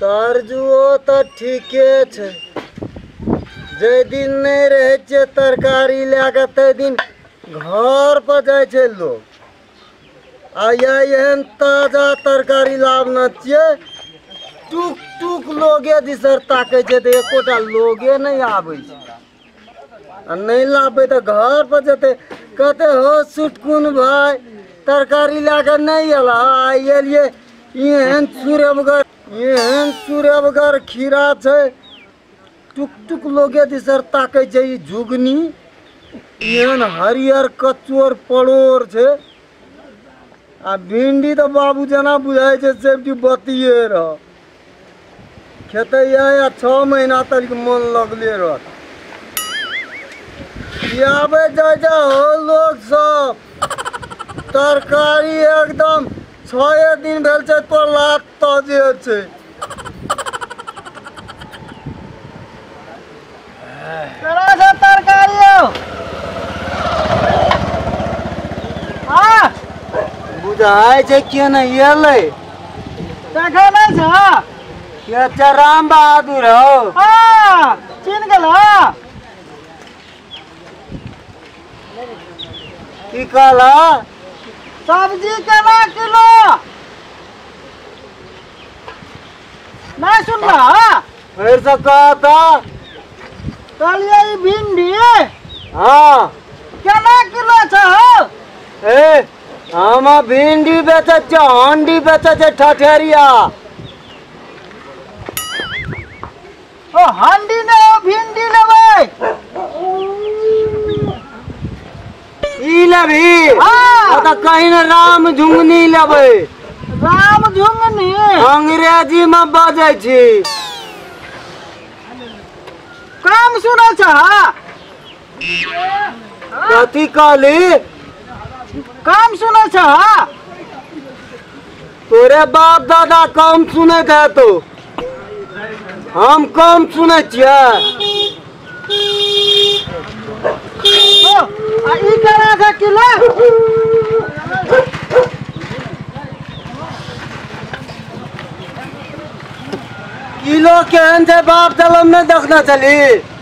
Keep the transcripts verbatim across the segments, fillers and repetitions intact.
तरजुओ तो ठीके छे। जे दिन नहीं रहे छे तरकारी लेके ते दिन घर पर जाए छे लोग। आ एहन ताजा तरकारी लावना चाहिए। टुक टुक लोगे दिसर ताके छे तो एकोटा लोगे नहीं आवे छे। आ नहीं लाबे तो घर पर जते कहते हो सुटकुन भाई तरकारी लेके नहीं अला आइए एहन सूर्यवगर एहन सूर्यवगर खीरा छे। टुक टुक लोगे दिसर ताके छे ई झुगनी एहन हरियर कचोर पड़ोर छे। आ भिंडी तो बाबू जना बुझाय छे सेफ्टी बतिये रह खेते या छह महीना तक मन लगले रह। आबे जा जा हो लोग सब तरकारी एकदम छह दिन भेल छे तो लात ताजे छे। करा छे तरकारी हां बुझाय छे के न एले देखै नै छ के छ राम बहादुर हो। हां चिन गेला की कहला सब्जी केना किलो नहीं सुनला फिर से कहा था कहलिए ई भिंडी हाँ केना किलो छ ए हम भिंडी बेचे छ हंडी बेचे छ ठठेरिया। ओ हंडी ने ओ भिंडी लेबै ई लेबी हाँ तो कहीं न राम झुंगनी लेबै। राम झुंगनी अंग्रेजी में बाजै छी। काम सुनै छ कथी कहली काम सुनै छ तोरे बाप दादा कम सुने थे तो हम कम सुने छियै। ओ आ ई केना छै किलो किलो केहन छै बाप जलम में देखना चली।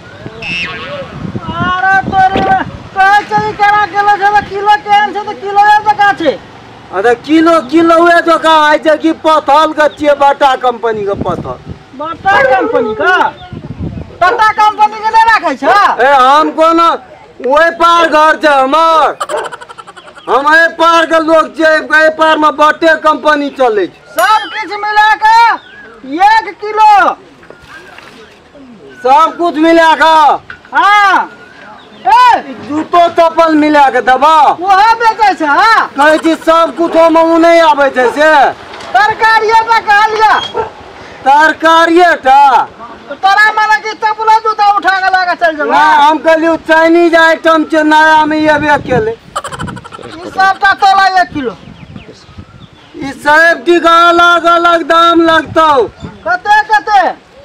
अरे तोरे कहै छै ई केना किलो छै त किलो केहन छै त किलो ए जका छै। अरे किलो किलो हुए तो कहा है जे कि पथल का चाहिए बाटा कंपनी का पथल। बाटा कंपनी का टाटा कंपनी के नहीं रखे छ ए हम कोनो ओए पार घर छै हमर हम ए पार के लोग छै ए पार में बाटे कंपनी चले छै। सब कुछ मिला के एक किलो सब कुछ मिला के हाँ ए जूतो चप्पल मिला के दबा वह बेचे छ कहै छी सब कुछ में उ नहीं आवे छै से तरकारी पे कहलिया तरकारिये टा तो तोरा माने कि चप्पल जूता उठा के लगा चल ना जाओ। हम कहलियो चाइनीज आइटम छै नया में ये अकेले ई सबटा तोला एक किलो ई सब टीका अलग अलग दाम लगतौ। कते कते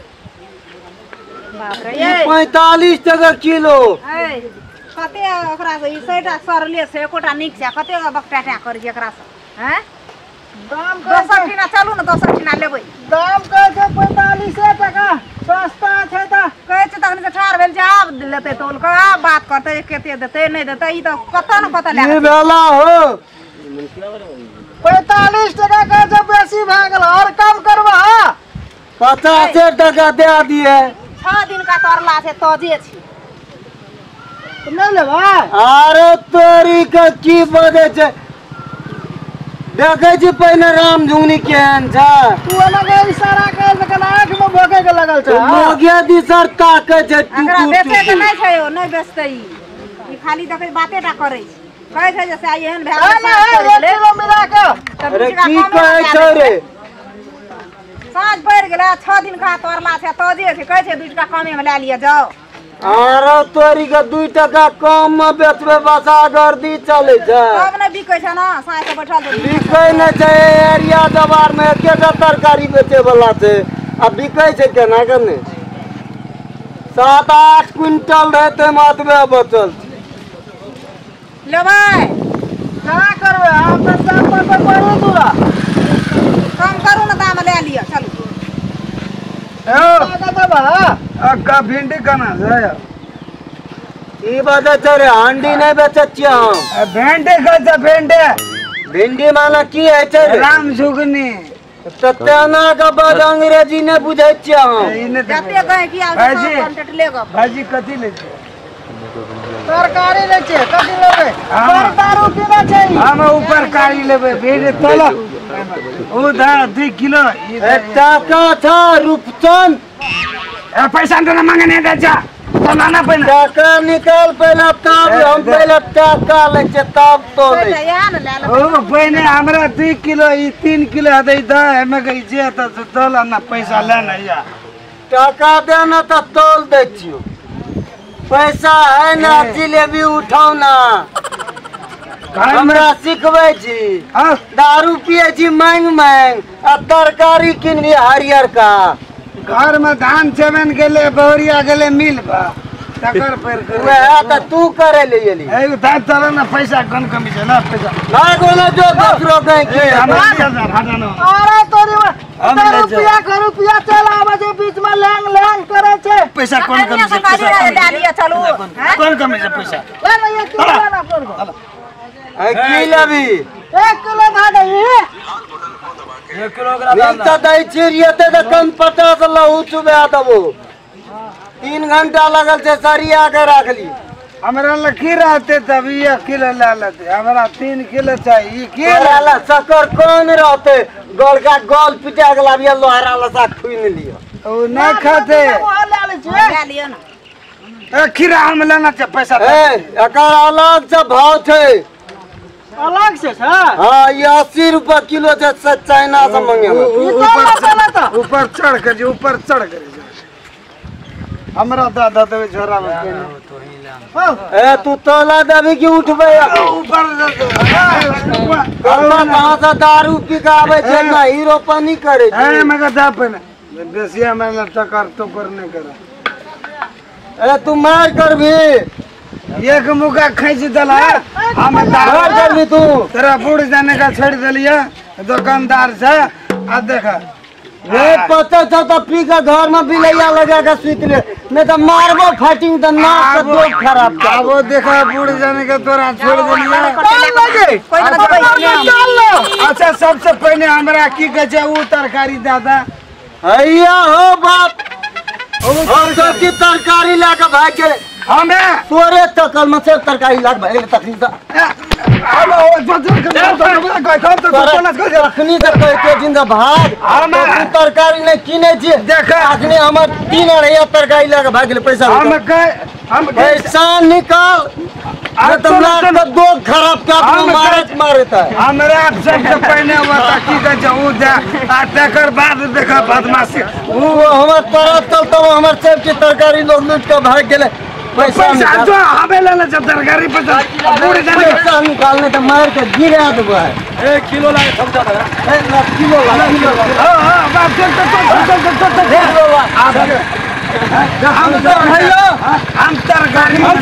बाप रे ई ये पैंतालीस टका किलो। ए कते ओकरा से ई सैटा सरले से एकोटा निक छै कते बकटाटा कर जे एकरा से हैं दाम दोसर कहै ठिना चलू न दोसर ठिना लेबै दाम कहै छै पैंतालीस टका सस्ता छै त कहै छै तखन से ठार भेल छै आब लेतै तोल के आब बात करतै केते देतै नहीं देतै ई त कत न कत ई ले भेला हो पैंतालीस टका कहै छै बेसी भए गेल और कम करबा पचास टका दे दिए। छह दिन का तरला छै तजे छी नहीं लेबै अरे तोरी के की बजे छै देखे छी पहिने राम झुंगनी केहन छै। तू लगे इशारा कर के आंख में भोके के लगल छ लोगे दिसर ताके छै टुक एकरा बेचे के टुक। नहीं छै ओ नहीं बेचतै ई ई खाली देखै बातेटा करै छै कहै छै जे से आइ एहन भए है ना गेल एक किलो मिला के अरे की कहै छै रे साँझ पड़ि गेलै छह दिन का तोड़ला छै तजे छै कहै छै दू टका कमे में लए लिअ जाओ। अरे तोरी के दू टका कम में बेचबे बसा गर्दी चले छै तब नहीं बिकै छै ना साँझ से बैठल छै बिकै न छै एरिया जवार में एकेटा तरकारी बेचे वाला छै आ बिकै छै केना के ने सात आठ क्विंटल रहते मातबे बचल छै। लेबै क्या करबे हम त दाम पर बड़ी दूरा कम करू ना दाम ले लिअ चलू बा का भिंडी कना है ई बात रे हांडी नहीं बेचत छियै हम भिंडी का भिंडी भिंडी माना की है छै राम सुगनी ततेना का बाद अंग्रेजी ने बुझै छियै हम जाते गए कि आब भाजी। कांटेक्ट लेगा भाजी कथी ले छै तरकारी ले छै कथी लेबै हाँ। पर दारू पीना छै हम ऊपर कारी लेबै भिंडी तोला ओ दा दू किलो ई ए टाका था रूपचंद ए, पैसा तो ना मांगने दे जा तो लाना पैना टाका निकाल पहले तब हम पहले टाका ले छै तब तो ले बेटा या न ले ले ओ पहले हमरा दू किलो ई तीन किलो दे द हमें कहि जे त तोला ना पैसा लेना या टाका देना तो तोल दे छियो पैसा है ना जिलेबी उठाओ ना हमरा सिखबै छी हां दारू पिए छी मांग मांग आ तरकारी किनबी हरियर का घर में धान चमन गेले बहुरिया गेले मिल बा तकर पर वह त तू करे ले एली ए धान चला ना पैसा कम कमी छै ना पैसा ना गोला जो दूसरो कहीं ए की हमरा हजार हटानो अरे तोरी हम तो ले रुपया का रुपया चल आवे छै बीच में लैंग लैंग करे छै पैसा कौन कमी छै सरकारी पैसा ले लिया चलो हैं कौन कमी छै पैसा ले ले एक किलो लेना पड़ो है की लेबी एक किलो खा गई एक किलोग्राम मिलता दई छिरिए ते त कम पचास लहू चुबा देबो तीन घंटा लगल छै सरिया के रख ली हमरा लखी रहते तभी एक किलो ले लेते हमरा तीन किलो चाहिए ई के केरला शक्कर कौन रहते गोल का गोल पिटा के लाबिया लोहारा लसा खुइन लियो ओ नहीं खाते ले ले छै ले लियो ना ए खीरा हम लेना चाहिए पैसा ए एकर अलग से भाव छै अलग से छै हां ये अस्सी रुपया किलो छै चाइना से मंगे में ई तो मसाला तो ऊपर चढ़ कर जो ऊपर चढ़ कर हमरा दादा देवे झोरा में ए तू तोला देबी कि उठबे ऊपर कहाँ कहाँ से दारू पिकावे छै ना हीरो पानी करे छै ए मगर दा पे बेसिया में टकर टोकर नहीं करा ए तू मार करबी एक मुका खींच दला हम मार करबी तू तेरा बूढ़ जाने का छोड़ दिलिया दुकानदार से आ देखा रे पता था तो पी के घर में बिलैया लगा के सुत ले नहीं तो मारबो फाटिंग तो नाक का दोग खराब कर अब वो देखा बूढ़ जाने का तोरा छोड़ दिलिया लगे कोई ना कोई अच्छा सबसे पहले हमरा की कहे छै उ तरकारी दादा हैया हो बाप हम सब की तरकारी लाके भाग गेले हमें तोरे तकल में से तरकारी लाग भाग गेले तखनी से हेलो जो जो कोई कौन तो बोला को तखनी से कह के जिंदा भाग हम तू तरकारी नहीं किने छी देखा अखनी हमर तीन अढ़ैया तरकारी लाके भाग गेले पैसा हम उठा। कह हम पैसा निकाल अरे तुम नाक का दोग खराब कर हम मारत मारता है हमरा सबसे पहले वो की कहे छै उ दे आ तकर बाद देखा बदमाशी वो हमर तरफ चलता वो हमर सब की तरकारी लोग लूट के भाग गेले पैसा पैसा निकाल जो हमें लेना छै तरकारी पैसा बूढ़ जाने का पैसा निकालने तो मार के गिरा देबो है एक किलो लागे समझा दे ए ना किलो ला किलो ला हां हां बाप चल चल चल चल चल किलो ला हम तो भैया हम तरकारी हम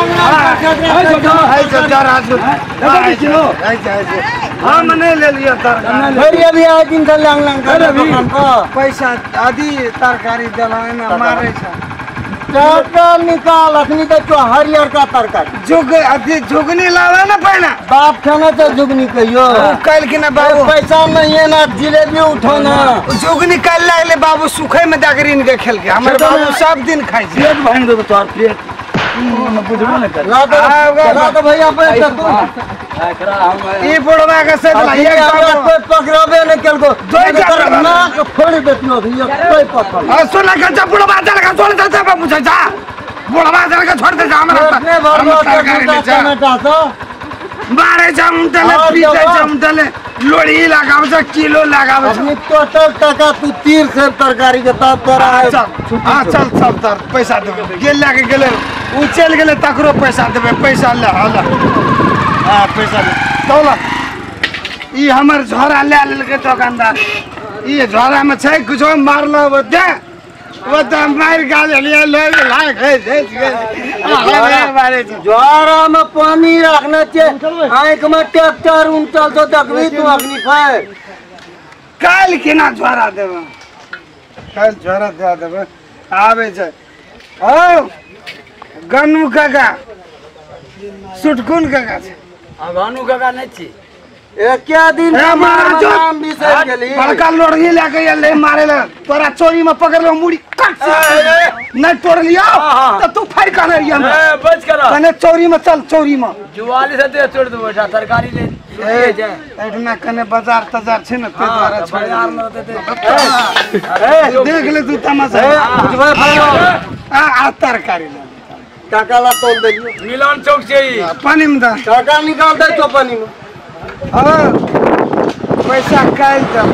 है जो जरा किलो हम नहीं ले लिया तरकारी फिर अभी आज दिन से लंग लंग कर दुकान पर पैसा आदि तरकारी देला ना मारे छै टाका निकाल अखनी तो तो हरियर का तरकारी जुग अथी जुगनी लावे ना पहले बाप खाना तो जुगनी कहियो कल की ना बाबू पैसा नहीं है ना जिलेबी उठो ना जुगनी कल लागले बाबू सुखे में दागरीन के खेल के हमर बाबू सब दिन खाई छै प्लेट भांग देबो तोर प्लेट न बुझबो न कर ला दो ला दो भैया पैसा तू ई बुढ़वा के से ये एक कोई पकड़बे नहीं केल को जोई के कर नाक फोड़ देतियो ये कोई पकड़ आ सुन के जब बुढ़वा चल के छोड़ दे जा बाबू जा बुढ़वा चल के छोड़ दे जा हमरा अपने भरलो तरकारी का टमाटा तो मारे जाम तले और पीछे जगह। जाम तले लोड़ी लगाव से किलो लगाव से अपनी टोटल टका तू तीर से तरकारी के तब तोरा है चल हां चल सब तर पैसा देबे गेल लाके गेले उ चल गेले तकरो पैसा देबे पैसा ले हाला हां पैसा दे दौलत ई हमर झोरा ले लेल के दुकानदार ई झोरा में छै कुछो मारलो दे वो तो मार गाल लिया ले लाग है दे मारे ज्वारा में पानी रखना चाहिए आंख में ट्रैक्टर उनचल तो देखबी तू अग्नि फायर काल के ना झोरा देबे काल झोरा दे देबे आवे छै ओ गन्नू काका सुटकुन काका छै गानू काका नहीं छी एके दिन ए, से महाराज, हमारा नाम बिसर गेली बड़का लोढ़ी लेके एले मारे ला तोरा चोरी में पकड़ लो मुड़ी कट से नहीं तोड़ लिया तो तू फाड़ कर रही है ए, बच करा कने चोरी में चल चोरी में जुवाली से दे छोड़ दो बेटा तरकारी ले ले जा एठना कने बाजार तजार छै न ते द्वारा छोड़ बाजार में होते थे देख ले तू तमाशा ए, बुझबै भाइयो, आ आ तरकारी ले काका ला तोल देलियो मिलन चौक से ही पानी में दा काका निकाल दे तो पानी में हाँ पैसा काल देब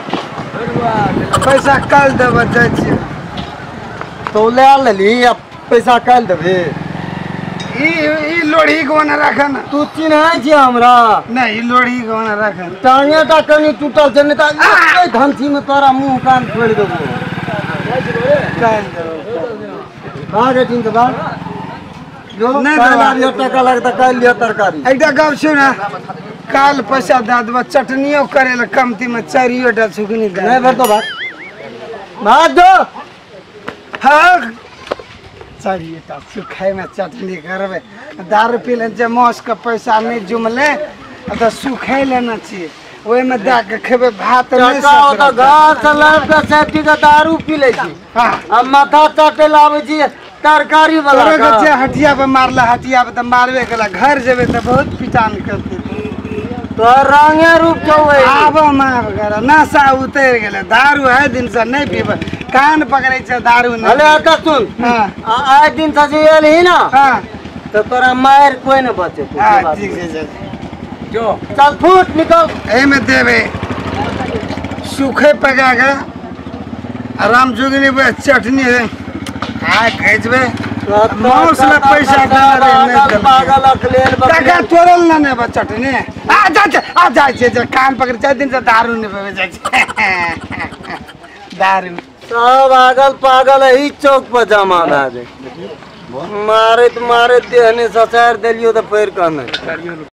पैसा काल देब जाइ छियै तो ले आ लेली अब पैसा काल देबे ई ई लोढ़ी कोना राख न तू चिन्है छी हमरा नहीं ई लोढ़ी कोना राख टांगे टा कनी टूटल छै नहीं त ए धनसी में तोरा मुंह कान फोड़ देबो काल देब कहाँ के दिन के बाद जो नहीं काल देबा। आबियो टका लगता काल लियो तरकारी एकटा गप सुन काल पैसा दे देब चटनियो करे ला कमती में चारियो टा सुखनी दे नहीं भर तो भाग भाग दो हाँ चारियो टा सुखाई में चटनी करबे दारू पी ले जे मौस के पैसा नहीं जुमले तो सुखाई लेना चाहिए ओहि में दे के खेबे भात नहीं चका ओ त ससुर। घर से लाइब के सेफ्टी के दारू पी ले छी हाँ अब माथा चाटे लावे छी तरकारी वाला तोरे के का। जे हटिया पे मारला हटिया पे तो मारबे केला घर जेबे तो बहुत पिटान करते तो रंगे रूप चौबे आब माफ कर नशा उतर गेले दारू है दिन से नहीं पीबे कान पकड़े छै दारू अरे नहीं आता सुन हाँ आ- आए दिन से जे एलही ना हाँ तो तोरा मार कोई न बचे तू हाँ से बात ठीक कर। छै चल जो चल फूट निकल एहि में देबे सूखे पका के आराम जुगनी पे चटनी है आ खैजबे मौस में पैसा डाल दे नहीं देबे पागल अखलेल काका बकलेल तोरल ना ने चटनी आ जा जा आ जाय छै जे कान पकड़ चार दिन से दारू नहीं पीबे जाय छै दारू सब आगल पागल ही चौक पर जमा भए जाए मारैत मारैत देहने ससार देलियो तो पैर कहने